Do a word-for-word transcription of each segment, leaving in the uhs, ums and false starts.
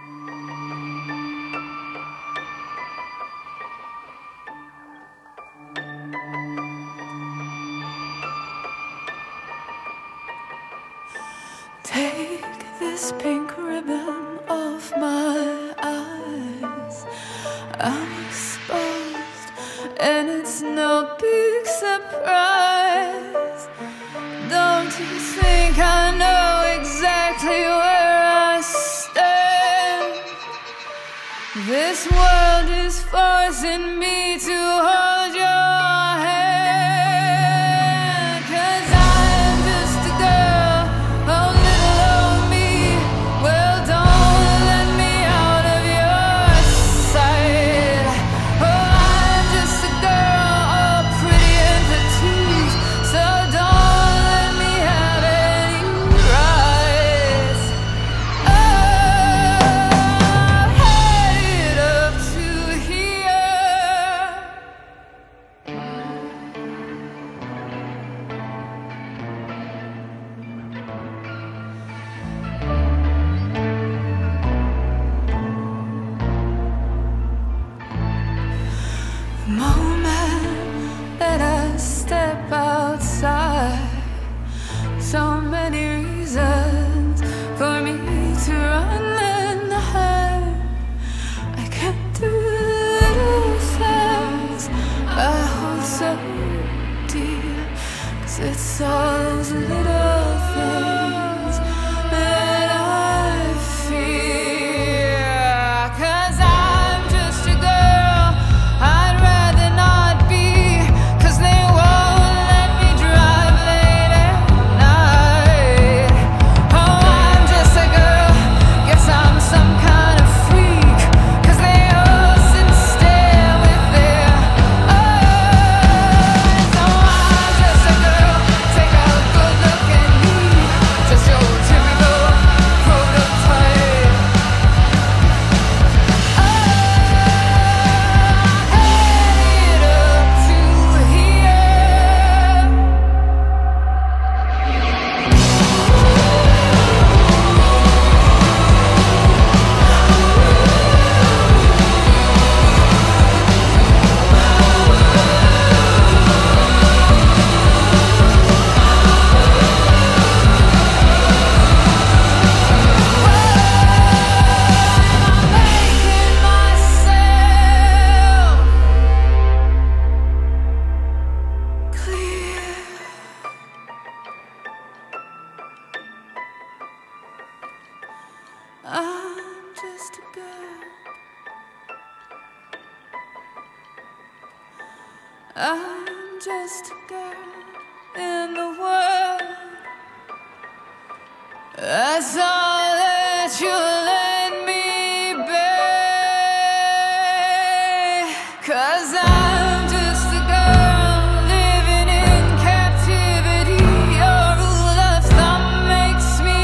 Take this pink ribbon off my eyes. I'm exposed, and it's no big surprise. Don't you think I know exactly where I stand? This world is forcing me to hold your hand. 'Cause I'm just a girl, oh little old me. Well, don't let me out of your sight. Oh, I'm just a girl, all pretty and petite. So don't let me have any rights. Oh, head up to here. The moment that I step outside, so many reasons for me to run and hide. I can't do the little things I hold so dear, 'cause it's all those little things that I fear. 'Cause I'm just a girl I'd rather not be, 'cause they won't let me drive late at night. Oh, I'm just a girl, guess I'm some kind of freak, 'cause they all sit and stare with their eyes. Oh, I'm just a girl, take a good look at me, just your typical prototype. Oh, headed up to here. Making myself clear. I'm just a girl. I'm just a girl in the world. That's all that you let me be. 'Cause I'm just a girl living in captivity. Your rule of thumb makes me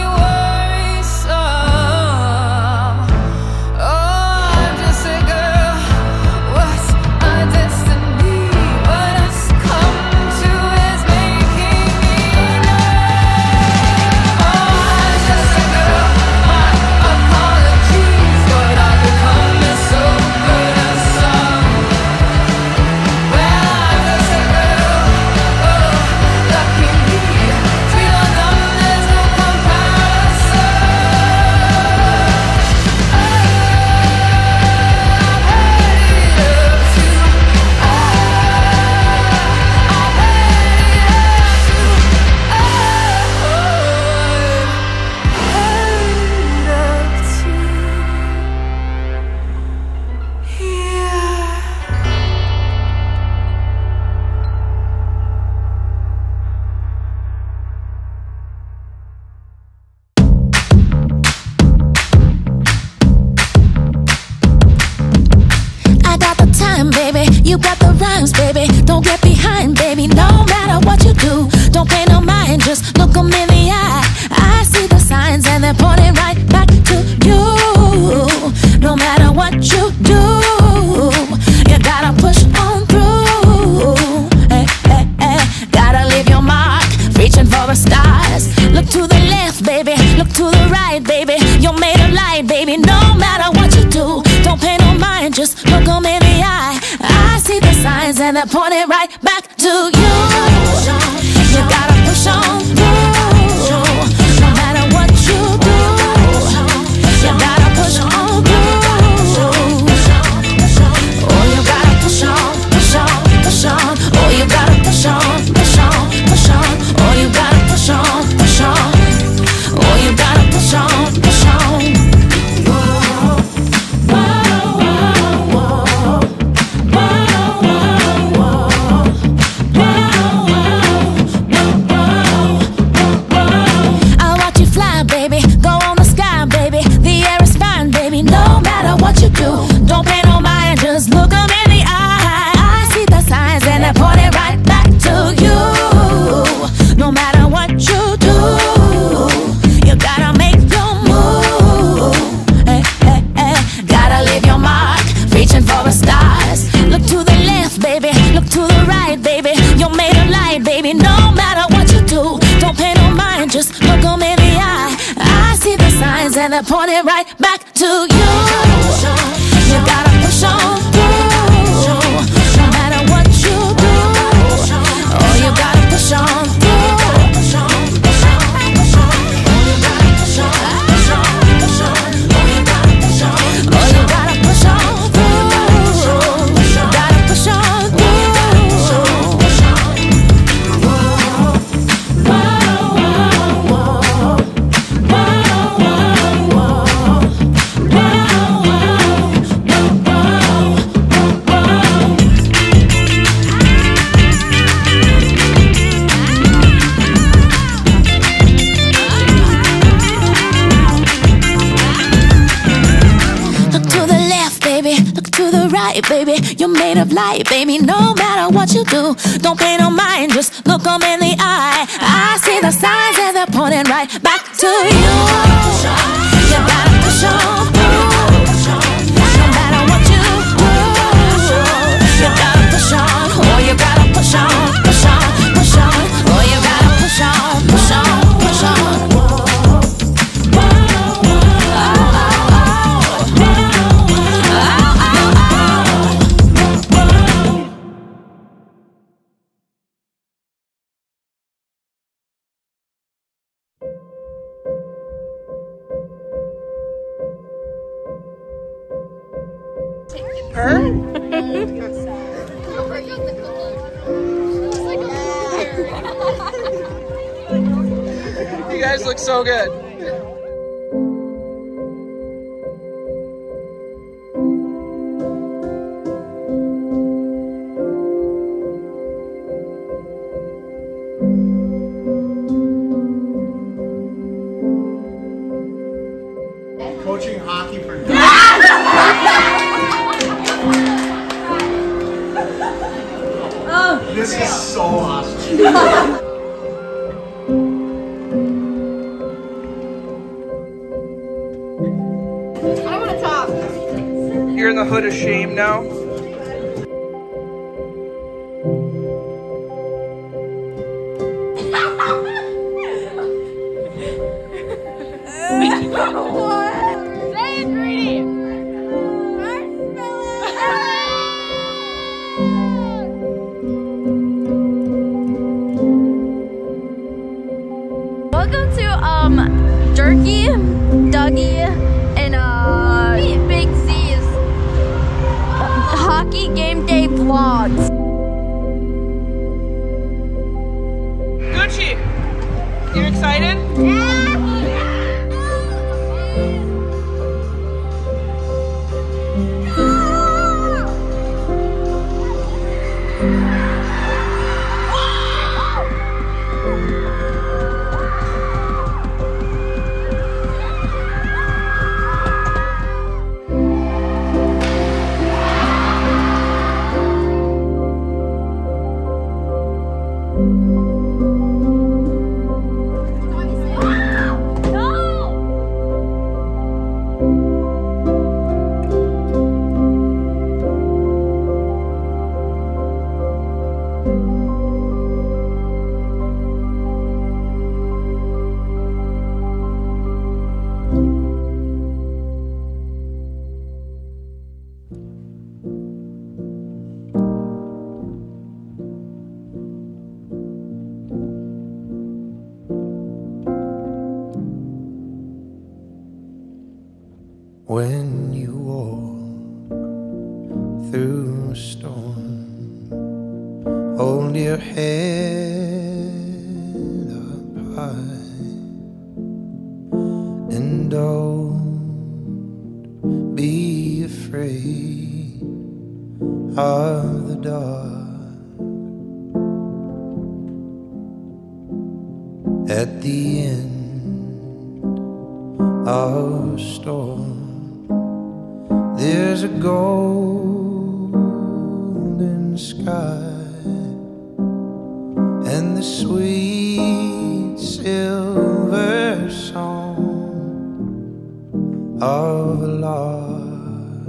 worrisome. Oh, I'm just a girl. What's my destiny? What I've succumbed to is making me numb. Oh, I'm just a girl. to the right, baby, you're made of light, baby. No matter what you do, don't pay no mind, just look 'em in the eye. I see the signs and they're pointing right back to you. You gotta push on through, no matter what you do. You gotta push on through. Oh, you gotta push on, push on, push on. Oh, you gotta push on, push on, push on. Oh, you gotta push on, push on. Oh, you gotta push on, push on. Whoa, whoa, whoa, whoa, whoa, whoa, whoa. I'll watch you fly, baby. Go on the sky, baby. The air is fine, baby. No matter what you do, don't pay no mind. Just look 'em in the eye. I see the signs and they're pointing right back to you. No matter what you do, you gotta make your move. Hey, hey, hey. Gotta leave your mark, reaching for the stars. Look to the left, baby. Look to the right, baby. You're made of light, baby. No matter what you do, don't pay no mind. Just look 'em in the eye. I see the signs and they're pointing right back to you. You gotta push on through, no matter what you do. Oh, you gotta push on through. Baby, you're made of light, baby. No matter what you do, don't pay no mind. Just look 'em in the eye. I see the signs and they're pointing right back to you. You gotta push on through, no matter what you do. You gotta push on, oh, you gotta push on, push on, push on. Oh, you gotta push on, push on, push on. Her? You guys look so good. Coaching hockey for This is so awesome. I want to talk. You're in the hood of shame now. What? Say ingredient. Welcome to um Jerky, Dougie, and uh Big Z's hockey game day vlogs. Gucci, you excited? Yeah. when you walk through a storm. Hold your head up high and don't be afraid of the dark. At the end of a storm, there's a golden sky and the sweet silver song of a lark.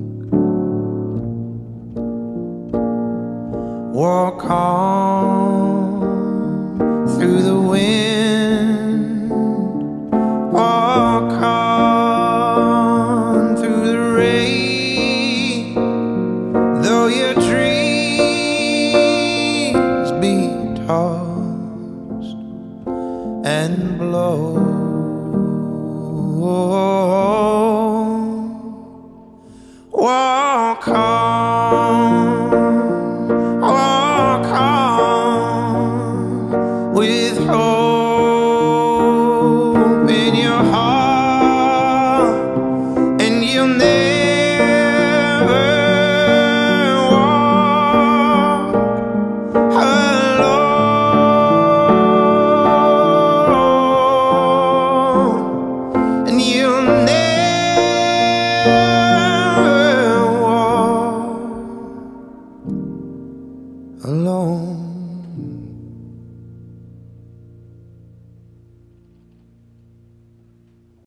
Walk on through the wind, walk on through the rain, though your dreams be tossed and blow. Walk on, walk on with hope in your heart, and you'll never walk alone, and you'll never walk alone.